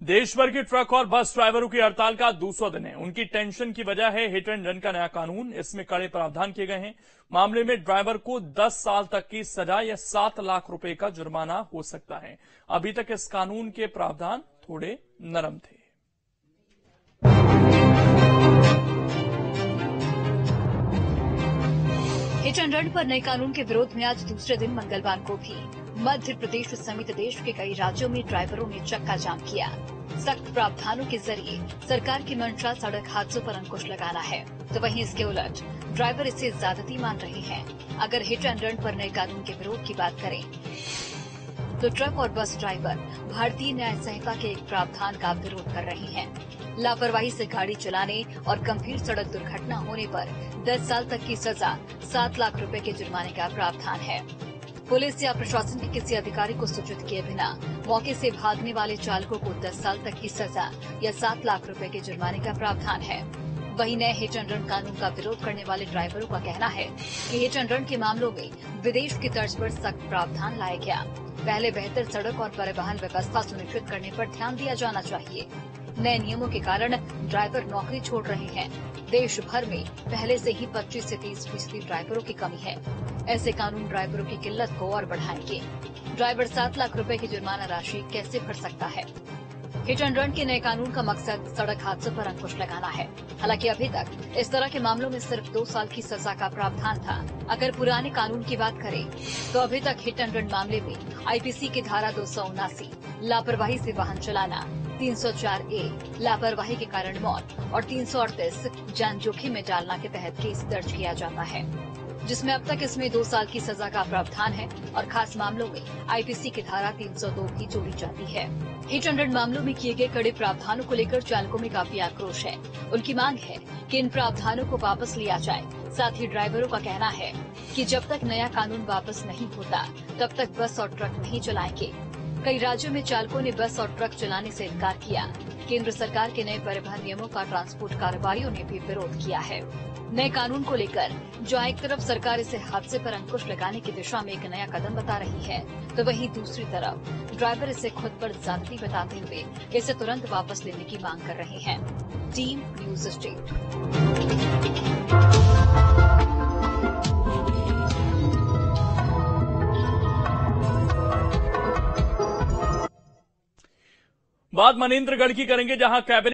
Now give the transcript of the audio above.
देश भर के ट्रक और बस ड्राइवरों की हड़ताल का दूसरा दिन है। उनकी टेंशन की वजह है हिट एंड रन का नया कानून। इसमें कड़े प्रावधान किए गए हैं। मामले में ड्राइवर को 10 साल तक की सजा या 7 लाख रुपए का जुर्माना हो सकता है। अभी तक इस कानून के प्रावधान थोड़े नरम थे। हिट एंड रन पर नए कानून के विरोध में आज दूसरे दिन मंगलवार को भी मध्य प्रदेश समेत देश के कई राज्यों में ड्राइवरों ने चक्का जाम किया। सख्त प्रावधानों के जरिए सरकार की मंशा सड़क हादसों पर अंकुश लगाना है, तो वहीं इसके उलट ड्राइवर इसे ज्यादती मान रहे हैं। अगर हिट एंड रन पर नए कानून के विरोध की बात करें तो ट्रक और बस ड्राइवर भारतीय न्याय संहिता के एक प्रावधान का विरोध कर रहे हैं। लापरवाही से गाड़ी चलाने और गंभीर सड़क दुर्घटना होने पर 10 साल तक की सजा, 7 लाख रुपए के जुर्माने का प्रावधान है। पुलिस या प्रशासन के किसी अधिकारी को सूचित किए बिना मौके से भागने वाले चालकों को 10 साल तक की सजा या 7 लाख रुपए के जुर्माने का प्रावधान है। वहीं नए हिट एंड रन कानून का विरोध करने वाले ड्राइवरों का कहना है कि हिट एंड रन के मामलों में विदेश की तर्ज पर सख्त प्रावधान लाया गया। पहले बेहतर सड़क और परिवहन व्यवस्था सुनिश्चित करने पर ध्यान दिया जाना चाहिए। नए नियमों के कारण ड्राइवर नौकरी छोड़ रहे हैं। देश भर में पहले से ही 25 से 30% ड्राइवरों की कमी है। ऐसे कानून ड्राइवरों की किल्लत को और बढ़ाएंगे। ड्राइवर 7 लाख रुपए की जुर्माना राशि कैसे भर सकता है? हिट एंड रन के नए कानून का मकसद सड़क हादसों पर अंकुश लगाना है। हालांकि अभी तक इस तरह के मामलों में सिर्फ 2 साल की सजा का प्रावधान था। अगर पुराने कानून की बात करें तो अभी तक हिट एंड रन मामले में आईपीसी की धारा 279 लापरवाही से वाहन चलाना, 304A लापरवाही के कारण मौत और 338 जान जोखिम में डालना के तहत केस दर्ज किया जाता है, जिसमें अब तक इसमें 2 साल की सजा का प्रावधान है और खास मामलों में आईपीसी की धारा 302 भी जोड़ी जाती है। हिट एंड रन मामलों में किए गए कड़े प्रावधानों को लेकर चालकों में काफी आक्रोश है। उनकी मांग है कि इन प्रावधानों को वापस लिया जाए। साथ ही ड्राइवरों का कहना है कि जब तक नया कानून वापस नहीं होता तब तक बस और ट्रक नहीं चलाएंगे। कई राज्यों में चालकों ने बस और ट्रक चलाने से इनकार किया। केंद्र सरकार के नए परिवहन नियमों का ट्रांसपोर्ट कारोबारियों ने भी विरोध किया है। नए कानून को लेकर जहां एक तरफ सरकार इसे हादसे पर अंकुश लगाने की दिशा में एक नया कदम बता रही है, तो वहीं दूसरी तरफ ड्राइवर इसे खुद पर ज्यादती बताते हुए इसे तुरंत वापस लेने की मांग कर रहे हैं। Team news state. बात मनेंद्रगढ़ की करेंगे, जहां कैबिनेट